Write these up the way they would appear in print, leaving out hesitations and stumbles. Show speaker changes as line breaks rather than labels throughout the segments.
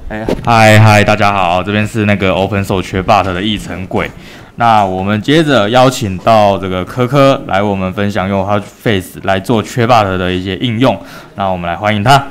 嗨，大家好，这边是那个 Open Source 缺 bot 的议程柜。那我们接着邀请到这个科科来我们分享用 Hugging 来做缺 bot 的一些应用。那我们来欢迎他。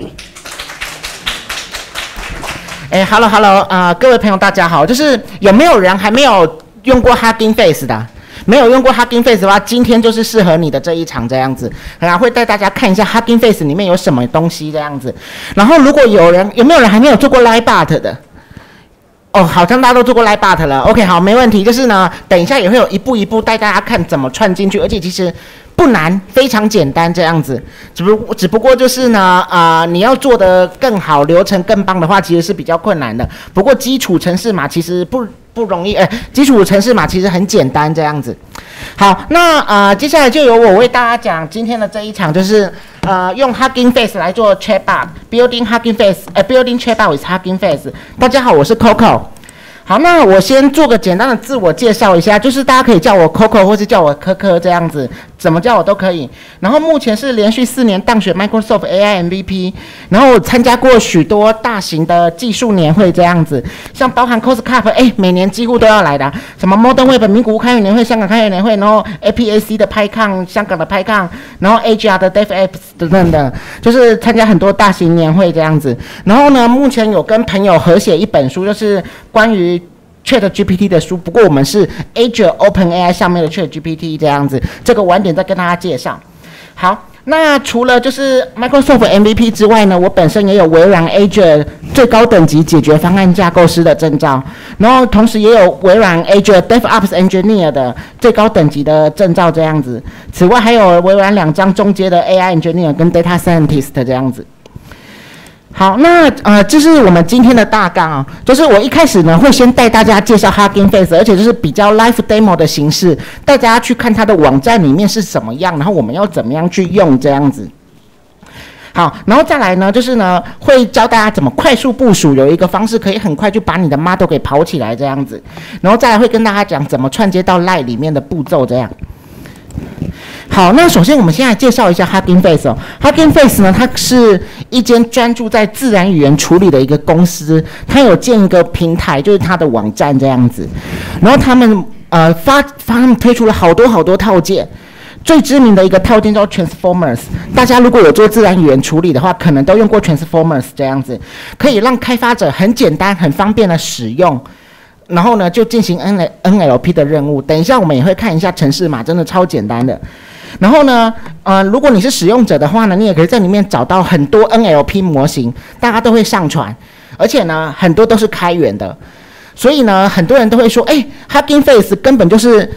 Hello， 各位朋友大家好，就是有没有人还没有用过 Hugging Face 的？没有用过 Hugging Face 的话，今天就是适合你的这一场这样子，会带大家看一下 Hugging Face 里面有什么东西这样子。然后如果有没有人还没有做过 Livebot 的？哦，好像大家都做过 Livebot 了。OK， 好，没问题。就是呢，等一下也会有一步一步带大家看怎么串进去，而且其实不难，非常简单这样子。只不过就是呢，你要做得更好，流程更棒的话，其实是比较困难的。不过基础程式码其实不容易，基础程式码其实很简单这样子。好，那接下来就由我为大家讲今天的这一场，就是用 Hugging Face 来做 Chatbot，Building Hugging Face，Building Chatbot with Hugging Face。大家好，我是 Coco。好，那我先做个简单的自我介绍一下，就是大家可以叫我 Coco 或是叫我科科这样子，怎么叫我都可以。然后目前是连续4年当选 Microsoft AI MVP， 然后参加过许多大型的技术年会这样子，像包含 COSCUP， 每年几乎都要来的，什么 Modern Web 名古屋开源年会、香港开源年会，然后 APAC 的PyCon、香港的 PyCon， 然后 AGR 的 DevApps 等等的，就是参加很多大型年会这样子。然后呢，目前有跟朋友合写一本书，就是关于ChatGPT 的书，不过我们是 Azure OpenAI 上面的 ChatGPT 这样子，这个晚点再跟大家介绍。好，那除了就是 Microsoft MVP 之外呢，我本身也有微软 Azure 最高等级解决方案架构师的证照，然后同时也有微软 Azure DevOps Engineer 的最高等级的证照这样子。此外还有微软2张中阶的 AI Engineer 跟 Data Scientist 这样子。好，那这是我们今天的大纲啊，就是我一开始呢会先带大家介绍 Hugging Face， 而且就是比较 live demo 的形式，带大家去看它的网站里面是什么样，然后我们要怎么样去用这样子。好，然后再来呢，就是呢会教大家怎么快速部署，有一个方式可以很快就把你的 model 给跑起来这样子，然后再来会跟大家讲怎么串接到 Line 里面的步骤这样。好，那首先我们先来介绍一下 Hugging Face 哦。Hugging Face 呢，它是一间专注在自然语言处理的一个公司，它有建一个平台，就是它的网站这样子。然后他们他们推出了好多套件，最知名的一个套件叫 Transformers。大家如果有做自然语言处理的话，可能都用过 Transformers 这样子，可以让开发者很简单、很方便的使用。然后呢，就进行 NLP 的任务。等一下我们也会看一下程式码，真的超简单的。然后呢，如果你是使用者的话呢，你也可以在里面找到很多 NLP 模型，大家都会上传，而且呢，很多都是开源的。所以呢，很多人都会说，Hugging Face 根本就是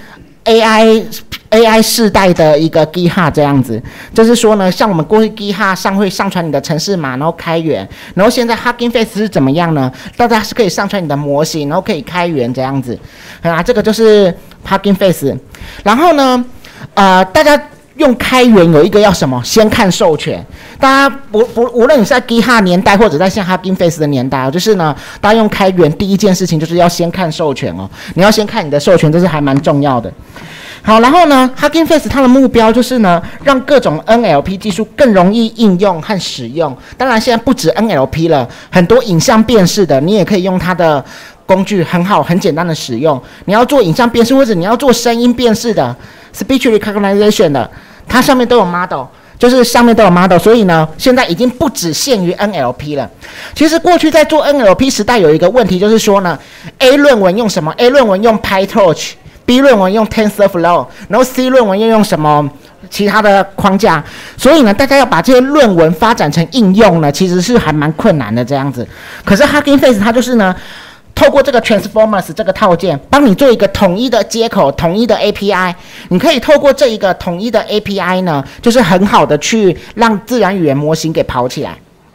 AI 世代的一个 GitHub 这样子，就是说呢，像我们过去 GitHub 上会上传你的程式码，然后开源，然后现在 Hugging Face 是怎么样呢？大家是可以上传你的模型，然后可以开源这样子，这个就是 Hugging Face。然后呢，大家用开源有一个要什么？先看授权。大家无论你是在 GitHub 年代或者在现在 Hugging Face 的年代，就是呢，大家用开源第一件事情就是要先看授权哦。你要先看你的授权，这是还蛮重要的。好，然后呢 ，Hugging Face 它的目标就是呢，让各种 NLP 技术更容易应用和使用。当然，现在不止 NLP 了，很多影像辨识的，你也可以用它的工具，很好、很简单的使用。你要做影像辨识，或者你要做声音辨识的 （Speech Recognition） 的，它上面都有 model。就是上面都有 model， 所以呢，现在已经不只限于 NLP 了。其实过去在做 NLP 时代有一个问题，就是说呢 ，A 论文用什么 ？A 论文用 PyTorch，B 论文用 TensorFlow， 然后 C 论文又用什么其他的框架？所以呢，大家要把这些论文发展成应用呢，其实是还蛮困难的这样子。可是 Hugging Face 它就是呢，透过这个 Transformers 这个套件，帮你做一个统一的接口、统一的 API。你可以透过这一个统一的 API 呢，就是很好的去让自然语言模型给跑起来。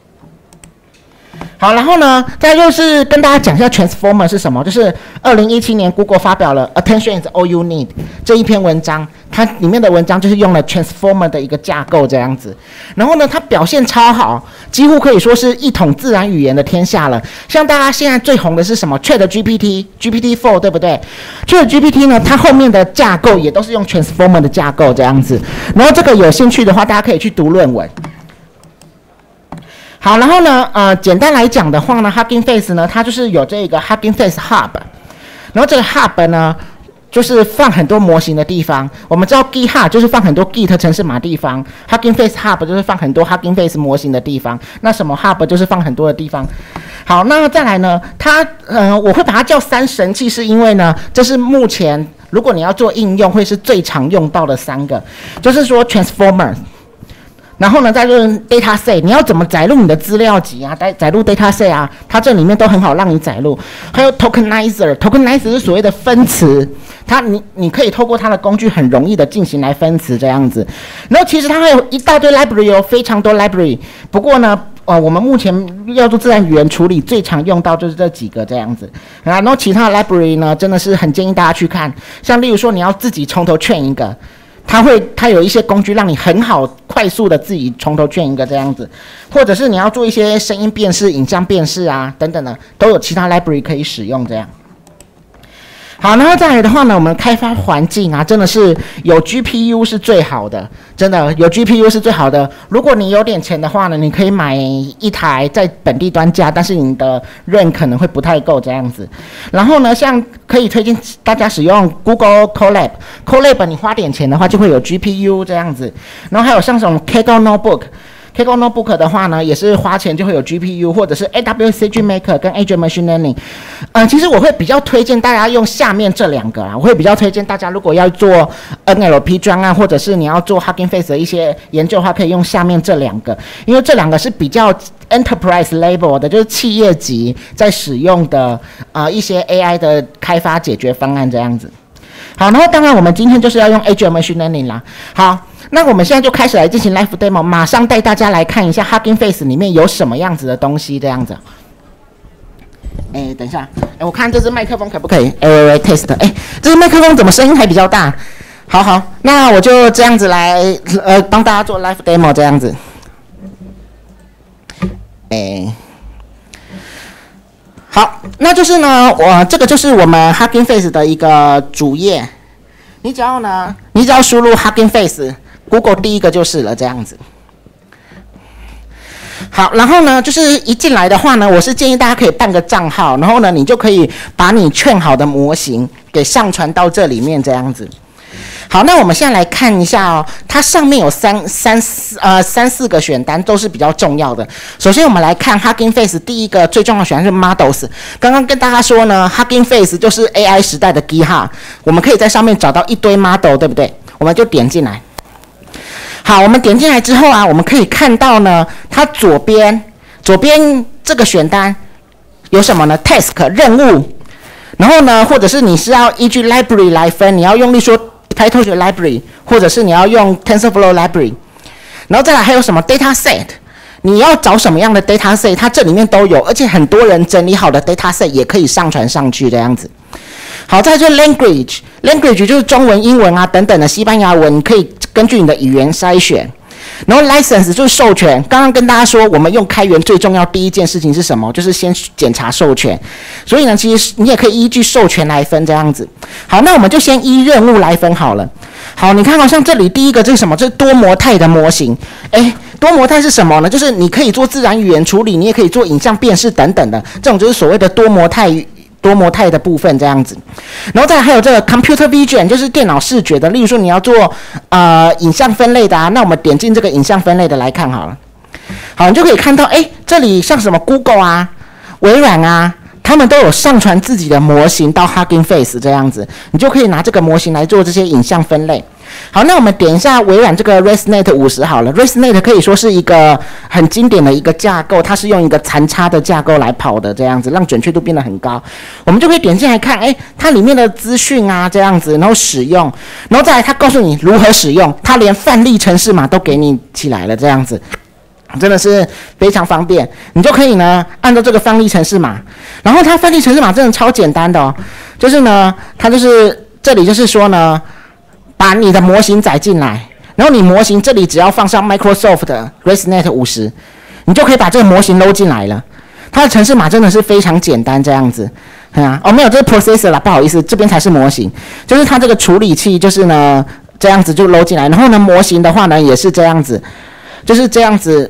好，然后呢，再就是跟大家讲一下 Transformer 是什么，就是2017年 Google 发表了 Attention is all you need 这一篇文章，它里面的文章就是用了 Transformer 的一个架构这样子。然后呢，它表现超好，几乎可以说是一统自然语言的天下了。像大家现在最红的是什么 ChatGPT、GPT-4， 对不对 ？ChatGPT 呢，它后面的架构也都是用 Transformer 的架构这样子。然后这个有兴趣的话，大家可以去读论文。 好，然后呢，简单来讲的话呢 ，Hugging Face 呢，它就是有这个 Hugging Face Hub， 然后这个 Hub 呢，就是放很多模型的地方。我们知道 GitHub 就是放很多 Git 程式码地方 ，Hugging Face Hub 就是放很多 Hugging Face 模型的地方。那什么 Hub 就是放很多的地方。好，那再来呢，我会把它叫3神器，是因为呢，这是目前如果你要做应用，会是最常用到的3个，就是说 Transformer。然后呢，再就是 dataset， 你要怎么载入你的资料集啊？载入 dataset 啊，它这里面都很好让你载入。还有 tokenizer 是所谓的分词，你可以透过它的工具很容易的进行来分词这样子。然后其实它还有一大堆 library， 有非常多 library。不过呢，我们目前要做自然语言处理，最常用到就是这几个这样子。然后其他的 library 呢，真的是很建议大家去看。像例如说，你要自己从头train一个。它有一些工具让你很好快速的自己从头圈一个这样子，或者是你要做一些声音辨识、影像辨识啊等等的，都有其他 library 可以使用这样。好，然后再来的话呢，我们开发环境啊，真的是有 GPU 是最好的，真的有 GPU 是最好的。如果你有点钱的话呢，你可以买一台在本地端架，但是你的 RAM 可能会不太够这样子。然后呢，像可以推荐大家使用 Google Colab， 你花点钱的话就会有 GPU 这样子。然后还有像这种 Kaggle Notebook 的话呢，也是花钱就会有 GPU， 或者是 AWS SageMaker 跟 Azure Machine Learning。其实我会比较推荐大家用下面这2个啦。我会比较推荐大家，如果要做 NLP 专案，或者是你要做 Hugging Face 的一些研究的话，可以用下面这2个，因为这2个是比较 Enterprise Level 的，就是企业级在使用的一些 AI 的开发解决方案这样子。好，然后当然我们今天就是要用 Azure Machine Learning 啦。好，那我们现在就开始来进行 Live Demo， 马上带大家来看一下 Hugging Face 里面有什么样子的东西这样子。等一下，我看这支麦克风可不可以？test， 这支麦克风怎么声音还比较大？好，那我就这样子来帮大家做 Live Demo 这样子。好，那就是呢，这个就是我们 Hugging Face 的一个主页。你只要输入 Hugging Face，Google 第一个就是了，这样子。好，然后呢，就是一进来的话呢，我是建议大家可以办个账号，然后呢，你就可以把你劝好的模型给上传到这里面，这样子。好，那我们现在来看一下哦，它上面有三四个选单都是比较重要的。首先我们来看 Hugging Face 第一个最重要的选单是 Models。刚刚跟大家说呢 ，Hugging Face 就是 AI 时代的 GitHub， 我们可以在上面找到一堆 model， 对不对？我们就点进来。好，我们点进来之后啊，我们可以看到呢，它左边这个选单有什么呢 ？Task 任务，然后呢，或者是你是要依据 library 来分，你要用例如说 PyTorch library， 或者是你要用 TensorFlow library， 然后再来还有什么 dataset， 你要找什么样的 dataset， 它这里面都有，而且很多人整理好的 dataset 也可以上传上去这样子。好，再来就是 language 就是中文、英文啊等等的西班牙文，你可以根据你的语言筛选。然后 license 就是授权，刚刚跟大家说，我们用开源最重要第一件事情是什么？就是先检查授权。所以呢，其实你也可以依据授权来分这样子。好，那我们就先依任务来分好了。好，你看好像这里第一个这是什么？这是多模态的模型。多模态是什么呢？就是你可以做自然语言处理，你也可以做影像辨识等等的，这种就是所谓的多模态的部分这样子。然后再来还有这个 computer vision， 就是电脑视觉的，例如说你要做影像分类的啊，那我们点进这个影像分类的来看好了。好，你就可以看到这里像什么 Google 啊、微软啊，他们都有上传自己的模型到 Hugging Face 这样子，你就可以拿这个模型来做这些影像分类。好，那我们点一下微软这个 ResNet 50好了。ResNet 可以说是一个很经典的一个架构，它是用一个残差的架构来跑的，这样子让准确度变得很高。我们就可以点进来看，它里面的资讯啊这样子，然后使用，然后再来它告诉你如何使用，它连范例程式码都给你起来了，这样子。真的是非常方便，你就可以呢按照这个范例程式码，然后它范例程式码真的超简单的哦，就是呢它就是这里就是说呢，把你的模型载进来，然后你模型这里只要放上 Microsoft 的 ResNet 50，你就可以把这个模型搂进来了。它的程式码真的是非常简单这样子，没有，这是 processor 啦，不好意思，这边才是模型，就是它这个处理器就是呢这样子就搂进来，然后呢模型的话呢也是这样子，就是这样子。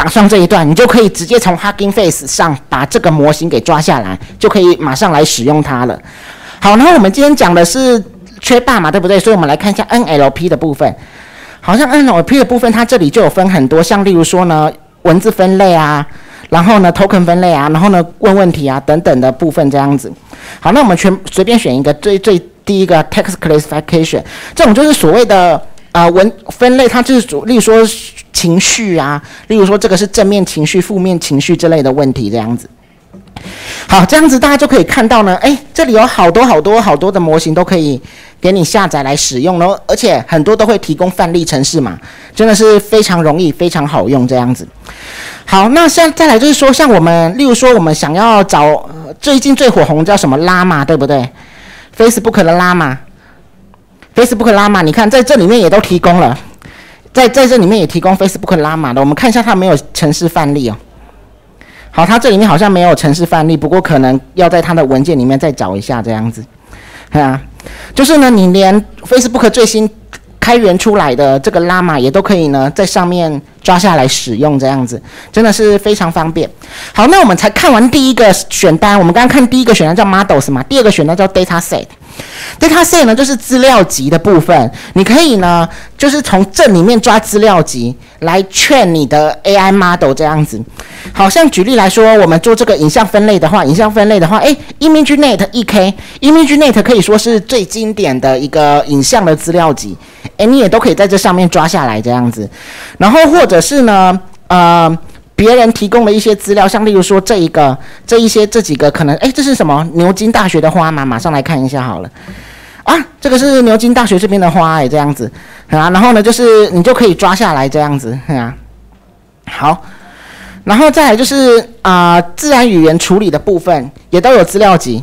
打上这一段，你就可以直接从 Hugging Face 上把这个模型给抓下来，就可以马上来使用它了。好，然后我们今天讲的是缺霸嘛，对不对？所以我们来看一下 NLP 的部分。好像 NLP 的部分，它这里就有分很多，像例如说呢，文字分类啊，然后呢 token 分类啊，然后呢问问题啊等等的部分这样子。好，那我们随便选一个最第一个 text classification， 这种就是所谓的文分类，它就是例如说情绪啊，例如说这个是正面情绪、负面情绪之类的问题这样子。好，这样子大家就可以看到呢，这里有好多的模型都可以给你下载来使用，然后而且很多都会提供范例程式嘛，真的是非常容易、非常好用这样子。好，那现在再来就是说，像我们，例如说我们想要找最近最火红叫什么拉玛，对不对 ？Facebook 的拉玛 ，Facebook 拉玛，你看在这里面也都提供了，在这里面也提供 Facebook 拉玛的，我们看一下它有没有程式范例哦。好，它这里面好像没有程式范例，不过可能要在它的文件里面再找一下这样子。就是呢，你连 Facebook 最新开源出来的这个拉玛也都可以呢，在上面抓下来使用，这样子真的是非常方便。好，那我们才看完第一个选单，我们刚刚看第一个选单叫 models 嘛，第二个选单叫 dataset。dataset 呢就是资料集的部分，你可以呢就是从这里面抓资料集来劝你的 AI model 这样子。好，像举例来说，我们做这个影像分类的话，ImageNet EK，ImageNet 可以说是最经典的一个影像的资料集，你也都可以在这上面抓下来这样子。然后或者是呢，别人提供的一些资料，像例如说这几个可能，这是什么？牛津大学的花嘛，马上来看一下好了。啊，这个是牛津大学这边的花，这样子啊。然后呢，就是你就可以抓下来这样子啊。好，然后再来就是自然语言处理的部分也都有资料集，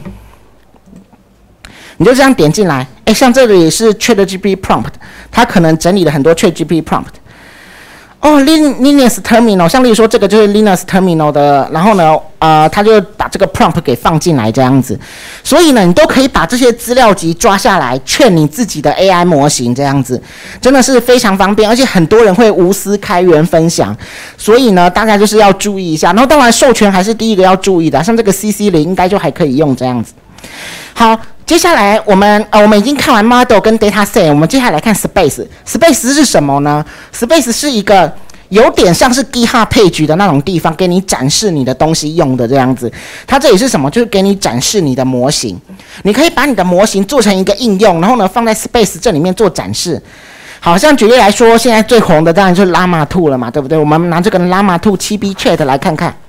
你就这样点进来，像这里是 ChatGPT prompt， 它可能整理了很多 ChatGPT prompt。Linux Terminal， 像例如说这个就是 Linux Terminal 的，然后呢，它就把这个 prompt 给放进来这样子，所以呢，你都可以把这些资料集抓下来，劝你自己的 AI 模型这样子，真的是非常方便，而且很多人会无私开源分享，所以呢，大家就是要注意一下。然后当然授权还是第一个要注意的，像这个 CC0 应该就还可以用这样子。好。接下来我们已经看完 model 跟 dataset， 我们接下来看 space。space 是什么呢 ？space 是一个有点像是 GitHub page 的那种地方，给你展示你的东西用的这样子。它这里是什么？就是给你展示你的模型。你可以把你的模型做成一个应用，然后呢放在 space 这里面做展示。好像举例来说，现在最红的当然就是 Llama 2了嘛，对不对？我们拿这个 Llama 2 7B Chat 来看看。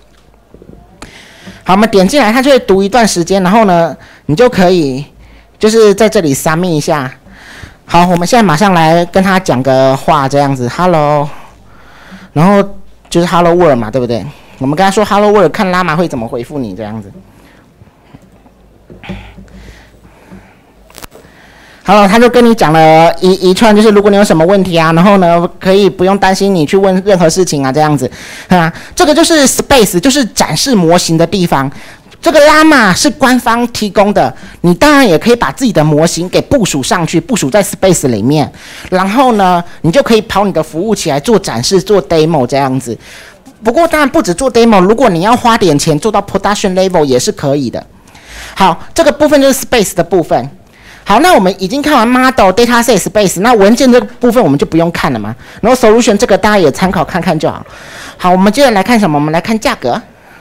好，我们点进来，它就会读一段时间，然后呢，你就可以就是在这里 submit 一下。好，我们现在马上来跟他讲个话，这样子 ，Hello， 然后就是 Hello World 嘛，对不对？我们跟他说 Hello World， 看拉玛会怎么回复你这样子。好，他就跟你讲了一串，就是如果你有什么问题啊，然后呢，可以不用担心你去问任何事情啊，这样子，这个就是 space， 就是展示模型的地方。这个拉玛是官方提供的，你当然也可以把自己的模型给部署上去，部署在 space 里面，然后呢，你就可以跑你的服务起来做展示、做 demo 这样子。不过当然不止做 demo， 如果你要花点钱做到 production level 也是可以的。好，这个部分就是 space 的部分。好，那我们已经看完 model、dataset、space， 那文件这个部分我们就不用看了嘛。然后 solution 这个大家也参考看看就好。好，我们接着来看什么？我们来看价格。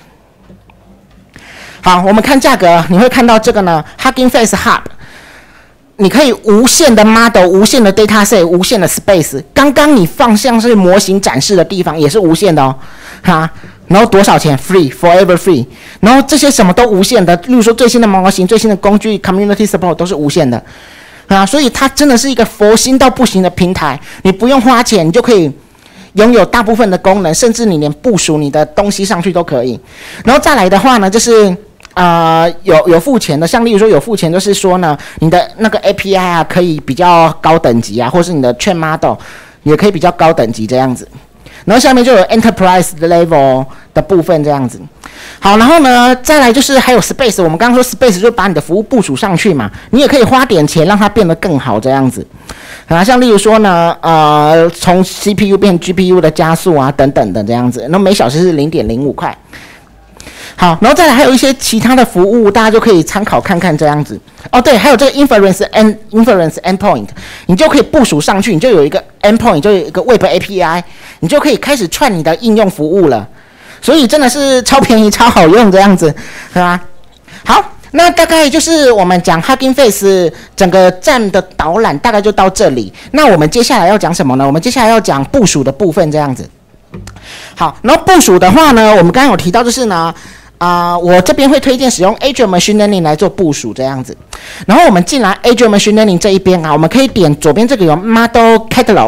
好，我们看价格，你会看到这个呢 ，Hugging Face Hub， 你可以无限的 model、无限的 dataset、无限的 space。刚刚你放像是模型展示的地方也是无限的哦，然后多少钱 ？Free, forever free。然后这些什么都无限的，例如说最新的模型、最新的工具、community support 都是无限的，所以它真的是一个佛心到不行的平台。你不用花钱，你就可以拥有大部分的功能，甚至你连部署你的东西上去都可以。然后再来的话呢，就是有付钱的，像例如说有付钱，就是说呢，你的那个 API 啊可以比较高等级啊，或是你的 train model 也可以比较高等级这样子。然后下面就有 Enterprise level 的部分这样子。 好，然后呢，再来就是还有 Space， 我们刚刚说 Space 就把你的服务部署上去嘛，你也可以花点钱让它变得更好这样子。啊，像例如说呢，从 CPU 变 GPU 的加速啊，等等的这样子，那每小时是0.05块。好，然后再来还有一些其他的服务，大家就可以参考看看这样子。哦，对，还有这个 Inference Endpoint， 你就可以部署上去，你就有一个 Endpoint， 就有一个 Web API， 你就可以开始串你的应用服务了。所以真的是超便宜、超好用这样子，是吧？好，那大概就是我们讲 Hugging Face 整个站的导览，大概就到这里。那我们接下来要讲什么呢？我们接下来要讲部署的部分，这样子。好，然后部署的话呢，我们刚刚有提到就是呢，我这边会推荐使用 Azure Machine Learning 来做部署这样子。然后我们进来 Azure Machine Learning 这一边啊，我们可以点左边这个有 Model Catalog。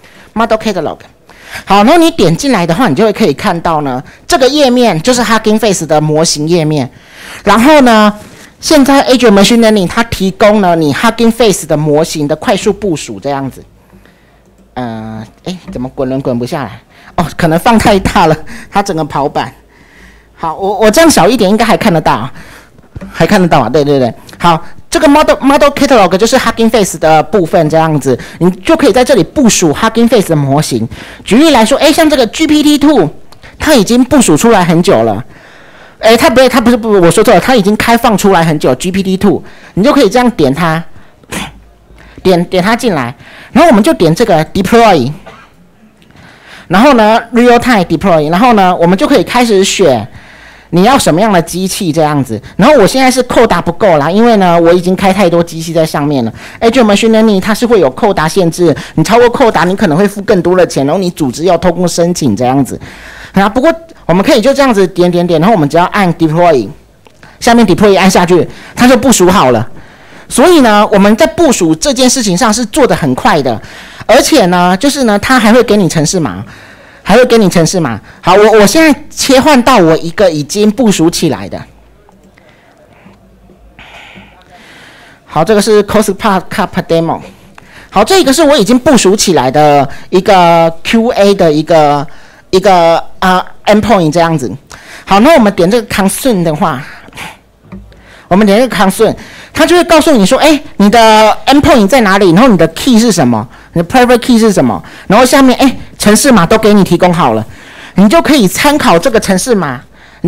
好，然后你点进来的话，你就会可以看到呢，这个页面就是 Hugging Face 的模型页面。然后呢，现在 Azure Machine Learning 它提供了你 Hugging Face 的模型的快速部署这样子。怎么滚轮滚不下来？哦，可能放太大了，它整个跑板。好，我这样小一点应该还看得到，对。好，这个 Model Catalog 就是 Hugging Face 的部分，这样子，你就可以在这里部署 Hugging Face 的模型。举例来说，像这个 GPT-2， 它已经部署出来很久了。它不是，我说错了，它已经开放出来很久 GPT-2， 你就可以这样点它，点它进来，然后我们就点这个 Deploy， 然后呢 Real Time Deploy， 然后呢我们就可以开始选。你要什么样的机器这样子？然后我现在是扣打不够啦，因为呢我已经开太多机器在上面了。Azure Machine Learning 它是会有扣打限制，你超过扣打你可能会付更多的钱，然后你组织要透过申请这样子。不过我们可以就这样子点，然后我们只要按 Deploy， 下面 Deploy 按下去，它就部署好了。所以呢我们在部署这件事情上是做得很快的，而且呢就是呢它还会给你程式码。好，我现在切换到我一个已经部署起来的。好，这个是 Cospark Demo。好，这个是我已经部署起来的一个 QA 的一个endpoint 这样子。好，那我们点这个 Consume 的话，它就会告诉你说，你的 endpoint 在哪里，然后你的 key 是什么，你的 private key 是什么，然后下面程式码都给你提供好了，你就可以参考这个程式码，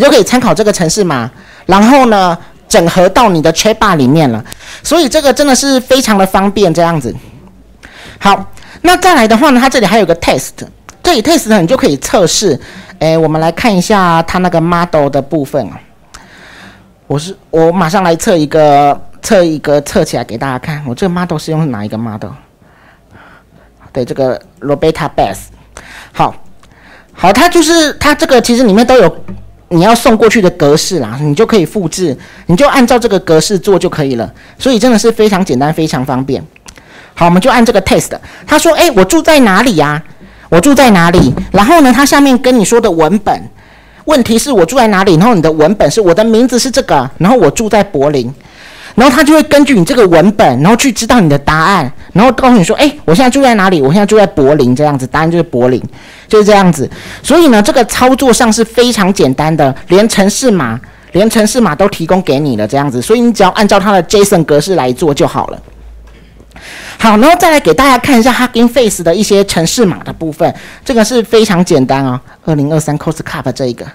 然后呢整合到你的 chatbot 里面了，所以这个真的是非常的方便这样子。好，那再来的话呢，它这里还有个 test， 这里 test 呢你就可以测试，我们来看一下它那个 model 的部分啊。我马上来测起来给大家看。我这个 model 是用哪一个 model？ 对，这个 Roberta Bass。好，它这个其实里面都有你要送过去的格式啦，你就可以复制，你就按照这个格式做就可以了。所以真的是非常简单，非常方便。好，我们就按这个 test。他说，我住在哪里呀？然后呢，它下面跟你说的文本。问题是我住在哪里，然后你的文本是我的名字是这个，然后我住在柏林，然后他就会根据你这个文本，然后去知道你的答案，然后告诉你说，我现在住在哪里？我现在住在柏林，这样子，答案就是柏林，就是这样子。所以呢，这个操作上是非常简单的，连程式码都提供给你了，这样子，所以你只要按照它的 JSON 格式来做就好了。好，然后再来给大家看一下 Hugging Face 的一些程式码的部分，这个是非常简单哦。2023 COSCUP 这一个，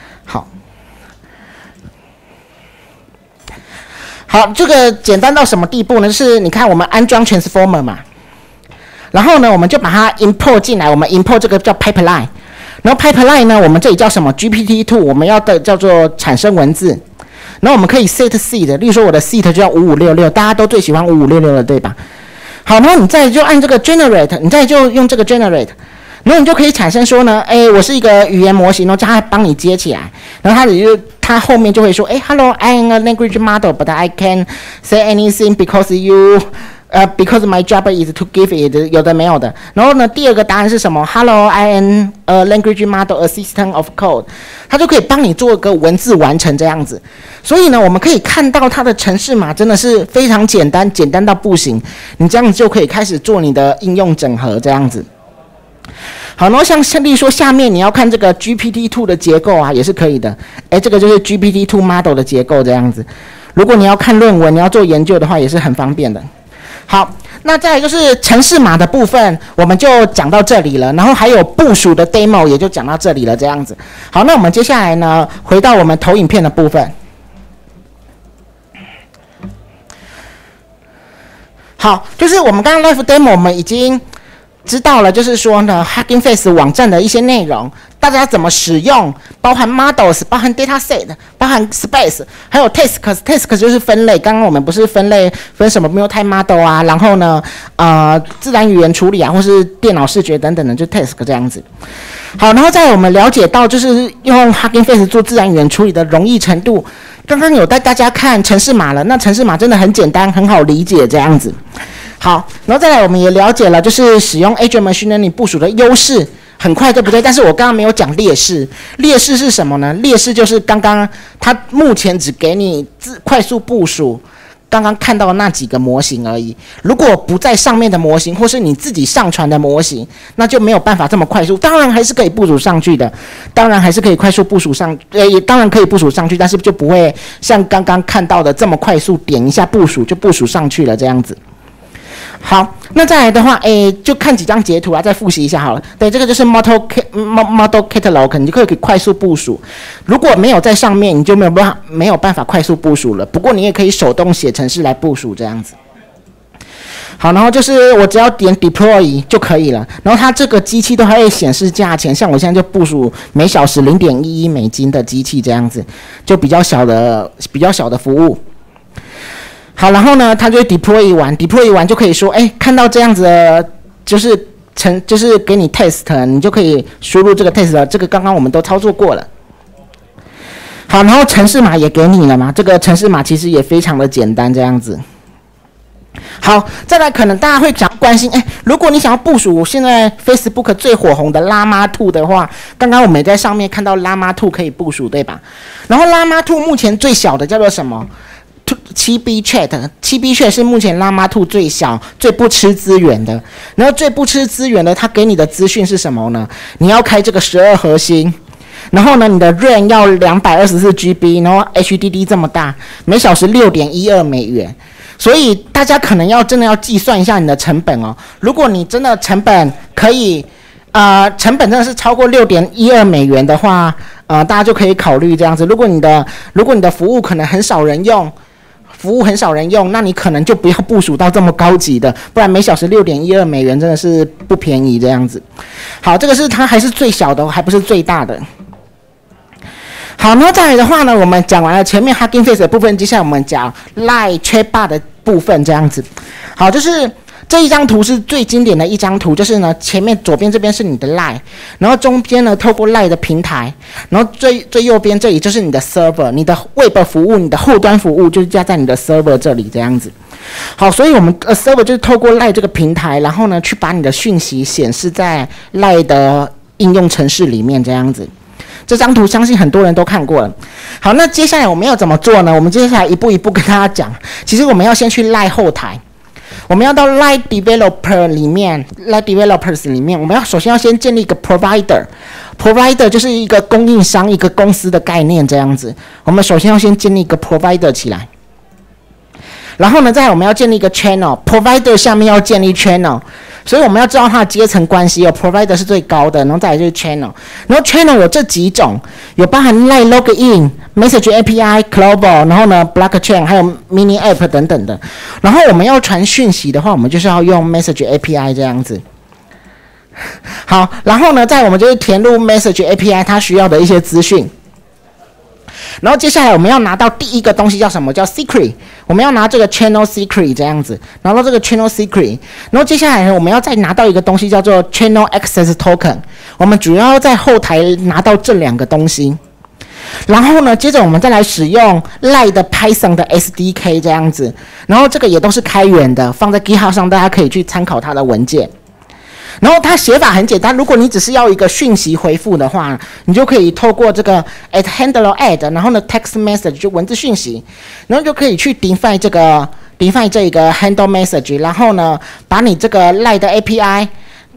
好，这个简单到什么地步呢？就是你看我们安装 Transformer 嘛，然后呢我们就把它 import 进来，我们 import 这个叫 pipeline， 然后 pipeline 呢我们这里叫什么 GPT-2， 我们要的叫做产生文字，然后我们可以 set seed， 例如说我的 seed 就叫5566，大家都最喜欢5566了，对吧？好，然后你再就按这个 generate， 你再就用这个 generate， 然后你就可以产生说呢，我是一个语言模型，然后叫它帮你接起来，然后它后面就会说，Hello, I am a language model, but I can say anything because because my job is to give it 有的没有的。然后呢，第二个答案是什么 ？Hello, I am a language model, a system of code。它就可以帮你做个文字完成这样子。所以呢，我们可以看到它的程式码真的是非常简单，简单到不行。你这样子就可以开始做你的应用整合这样子。 好，然后像例如说下面你要看这个 GPT-2 的结构啊，也是可以的。这个就是 GPT-2 model 的结构这样子。如果你要看论文，你要做研究的话，也是很方便的。好，那再来就是程式码的部分，我们就讲到这里了。然后还有部署的 demo 也就讲到这里了，这样子。好，那我们接下来呢，回到我们投影片的部分。好，就是我们刚刚 live demo 我们已经知道了，就是说呢 Hugging Face 网站的一些内容，大家怎么使用，包含 models， 包含 dataset， 包含 space， 还有 tasks 就是分类。刚刚我们不是分什么 multi model 啊，然后呢自然语言处理啊，或是电脑视觉等等的，就 task 这样子。好，然后再我们了解到就是用 Hugging Face 做自然语言处理的容易程度。刚刚有带大家看程式码了，那程式码真的很简单，很好理解这样子。好，然后再来我们也了解了，就是使用 Azure Machine Learning 部署的优势，很快对不对？但是我刚刚没有讲劣势，劣势是什么呢？劣势就是刚刚它目前只给你快速部署刚刚看到的那几个模型而已。如果不在上面的模型，或是你自己上传的模型，那就没有办法这么快速。当然还是可以部署上去的，当然还是可以快速部署上，也当然可以部署上去，但是就不会像刚刚看到的这么快速，点一下部署就部署上去了这样子。好，那再来的话，就看几张截图啊，再复习一下好了。对，这个就是 model catalog， 你就可以快速部署。如果没有在上面，你就没有办法快速部署了。不过你也可以手动写程式来部署这样子。好，然后就是我只要点 deploy 就可以了。然后它这个机器都还会显示价钱，像我现在就部署每小时$0.11的机器这样子，就比较小的服务。好，然后呢，它就会 deploy 完就可以说，看到这样子的，就是给你 test， 你就可以输入这个 test 了。这个刚刚我们都操作过了。好，然后程式码也给你了嘛，这个程式码其实也非常的简单，这样子。好，再来可能大家会想关心，如果你想要部署现在 Facebook 最火红的 Llama 2的话，刚刚我们也在上面看到 Llama 2可以部署，对吧？然后 Llama 2目前最小的叫做什么？7B Chat 是目前 Llama 2最小、最不吃资源的。然后最不吃资源的，它给你的资讯是什么呢？你要开这个12核心，然后呢，你的 RAM 要224GB， 然后 HDD 这么大，每小时$6.12。所以大家可能真的要计算一下你的成本哦。如果你真的成本可以，成本真的是超过$6.12的话，大家就可以考虑这样子。如果你的服务可能很少人用。那你可能就不要部署到这么高级的，不然每小时$6.12真的是不便宜这样子。好，这个是它还是最小的，还不是最大的。好，那再来的话呢，我们讲完了前面 Hugging Face 的部分，接下来我们讲 Line Chatbot 的部分这样子。好，就是这一张图是最经典的一张图，就是呢，前面左边这边是你的 Line， 然后中间呢透过 Line 的平台，然后最右边这里就是你的 server， 你的 Web 服务，你的后端服务就是加在你的 server 这里这样子。好，所以我们server 就是透过 Line 这个平台，然后呢去把你的讯息显示在 Line 的应用程式里面这样子。这张图相信很多人都看过了。好，那接下来我们要怎么做呢？我们接下来一步一步跟大家讲。其实我们要先去 Line 后台。我们要到 Line Developer 里面 ，Line Developers 里面，我们首先要先建立一个 Provider 就是一个供应商、一个公司的概念这样子。我们首先要先建立一个 Provider 起来，然后呢，再来我们要建立一个 Channel，Provider 下面要建立 Channel， 所以我们要知道它的阶层关系哦。Provider 是最高的，然后再来就是 Channel， 然后 Channel 有这几种，有包含 Line Login、Message API、Global， 然后呢 Blockchain 还有 Mini App 等等的。然后我们要传讯息的话，我们就是要用 Message API 这样子。好，然后呢，再我们就是填入 Message API 它需要的一些资讯。然后接下来我们要拿到第一个东西叫什么？叫 secret。我们要拿这个 channel secret 这样子，拿到这个 channel secret。然后接下来呢，我们要再拿到一个东西叫做 channel access token。我们主要在后台拿到这两个东西。然后呢，接着我们再来使用 Line 的 Python 的 SDK 这样子。然后这个也都是开源的，放在 GitHub 上，大家可以去参考它的文件。然后它写法很简单，如果你只是要一个讯息回复的话，你就可以透过这个 @handler add， 然后呢 text message 就文字讯息，然后就可以去 define 这个 handle message， 然后呢把你这个 Line 的 API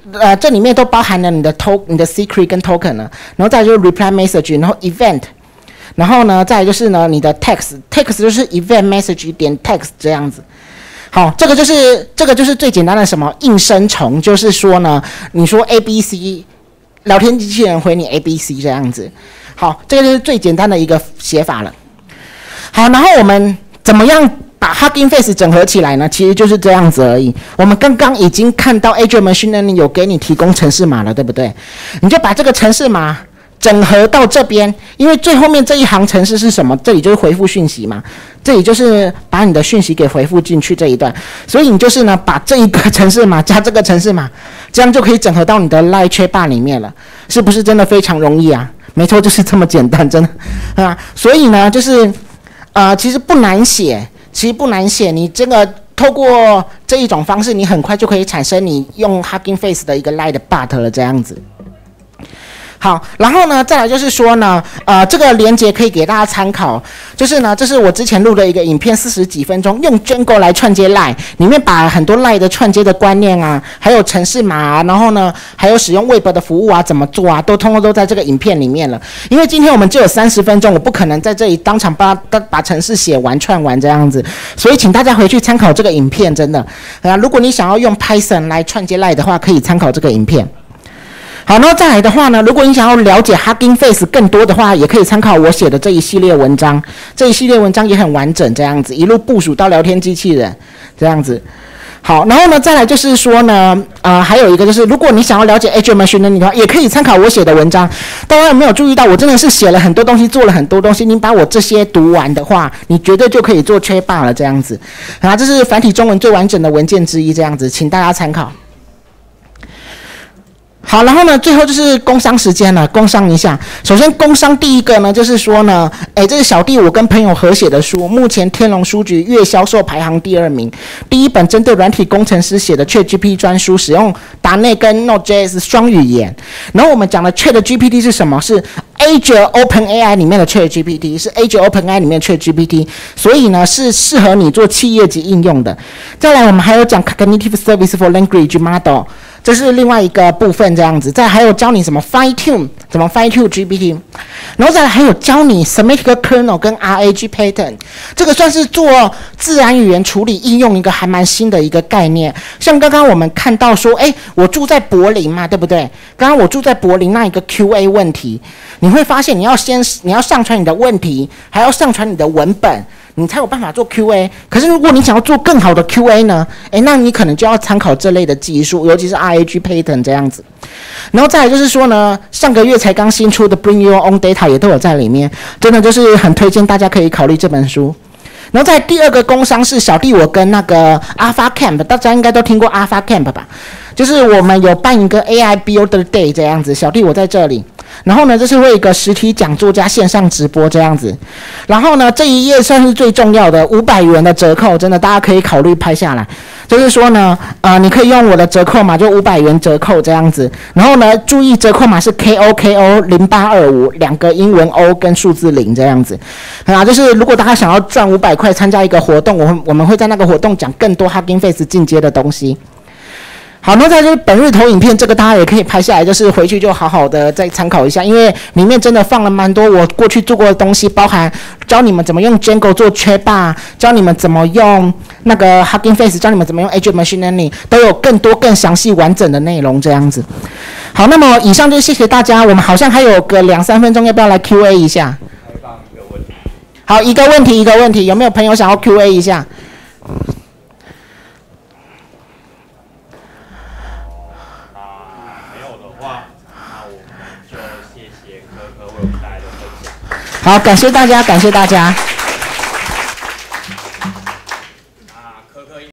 这里面都包含了你的 secret 跟 token 呢，然后再来就是 reply message， 然后 event， 然后呢再来就是呢你的 text 就是 event message 点 text 这样子。好，这个就是最简单的什么应声虫，就是说呢，你说 ABC， 聊天机器人回你 ABC 这样子。好，这个就是最简单的一个写法了。好，然后我们怎么样把 Hugging Face 整合起来呢？其实就是这样子而已。我们刚刚已经看到 Azure Machine Learning 有给你提供程式码了，对不对？你就把这个程式码整合到这边，因为最后面这一行程式是什么？这里就是回复讯息嘛，这里就是把你的讯息给回复进去这一段，所以你就是呢把这一个程式码加这个程式码，这样就可以整合到你的 Live Chat Bar 里面了，是不是真的非常容易啊？没错，就是这么简单，真的啊。所以呢，就是其实不难写，你这个透过这一种方式，你很快就可以产生你用 Hugging Face 的一个 Live Bot 了，这样子。好，然后呢，再来就是说呢，这个连结可以给大家参考，就是呢，这是我之前录的一个影片，40几分钟，用 Django 来串接 Line， 里面把很多 Line 的串接的观念啊，还有程式码啊，然后呢，还有使用 Web 的服务啊，怎么做啊，通通都在这个影片里面了。因为今天我们就有30分钟，我不可能在这里当场把程式写完串完这样子，所以请大家回去参考这个影片，真的如果你想要用 Python 来串接 Line 的话，可以参考这个影片。好，然后再来的话呢，如果你想要了解 Hugging Face 更多的话，也可以参考我写的这一系列文章。这一系列文章也很完整，这样子一路部署到聊天机器人，这样子。好，然后呢，再来就是说呢，还有一个就是，如果你想要了解 Azure Machine Learning 的话，也可以参考我写的文章。大家有没有注意到，我真的是写了很多东西，做了很多东西。你把我这些读完的话，你绝对就可以做 Chatbot 了，这样子。这是繁体中文最完整的文件之一，这样子，请大家参考。好，然后呢，最后就是工商时间了，工商一下。首先，工商第一个呢，就是说呢，这是小弟我跟朋友合写的书，目前天龙书局月销售排行第2名，第一本针对软体工程师写的 ChatGPT 专书，使用.NET跟 Node.js 双语言。然后我们讲的 ChatGPT 是什么？是 Azure OpenAI 里面的 ChatGPT， 是 Azure OpenAI 里面的 ChatGPT， 所以呢是适合你做企业级应用的。再来，我们还有讲 Cognitive Service for Language Model。这是另外一个部分，这样子。再还有教你怎么 fine tune GPT， 然后再来还有教你 semantic kernel 跟 RAG pattern， 这个算是做自然语言处理应用一个还蛮新的一个概念。像刚刚我们看到说，我住在柏林嘛，对不对？刚刚我住在柏林那一个 QA 问题，你会发现你要上传你的问题，还要上传你的文本，你才有办法做 QA。可是如果你想要做更好的 QA 呢，那你可能就要参考这类的技术，尤其是 RAG pattern 这样子。然后再来就是说呢，上个月才刚新出的 Bring Your Own Data 也都有在里面，真的就是很推荐大家可以考虑这本书。然后在第二个工商是小弟我跟那个 Alpha Camp， 大家应该都听过 Alpha Camp 吧？就是我们有办一个 AI Builder Day 这样子，小弟我在这里。然后呢，这是会有一个实体讲座加线上直播这样子。然后呢，这一页算是最重要的500元的折扣，真的大家可以考虑拍下来。就是说呢，你可以用我的折扣码，就500元折扣这样子。然后呢，注意折扣码是 KOKO0825， 2个英文 O 跟数字0这样子。就是如果大家想要赚500块参加一个活动，我们会在那个活动讲更多 Hugging Face 进阶的东西。好，那在这本日投影片，这个大家也可以拍下来，就是回去就好好的再参考一下，因为里面真的放了蛮多我过去做过的东西，包含教你们怎么用 Django 做 Chatbot， 教你们怎么用那个 Hugging Face， 教你们怎么用 Azure Machine Learning， 都有更多更详细完整的内容这样子。好，那么以上就谢谢大家，我们好像还有个2-3分钟，要不要来 QA 一下？好，一个问题，有没有朋友想要 QA 一下？好，感谢大家，感谢大家。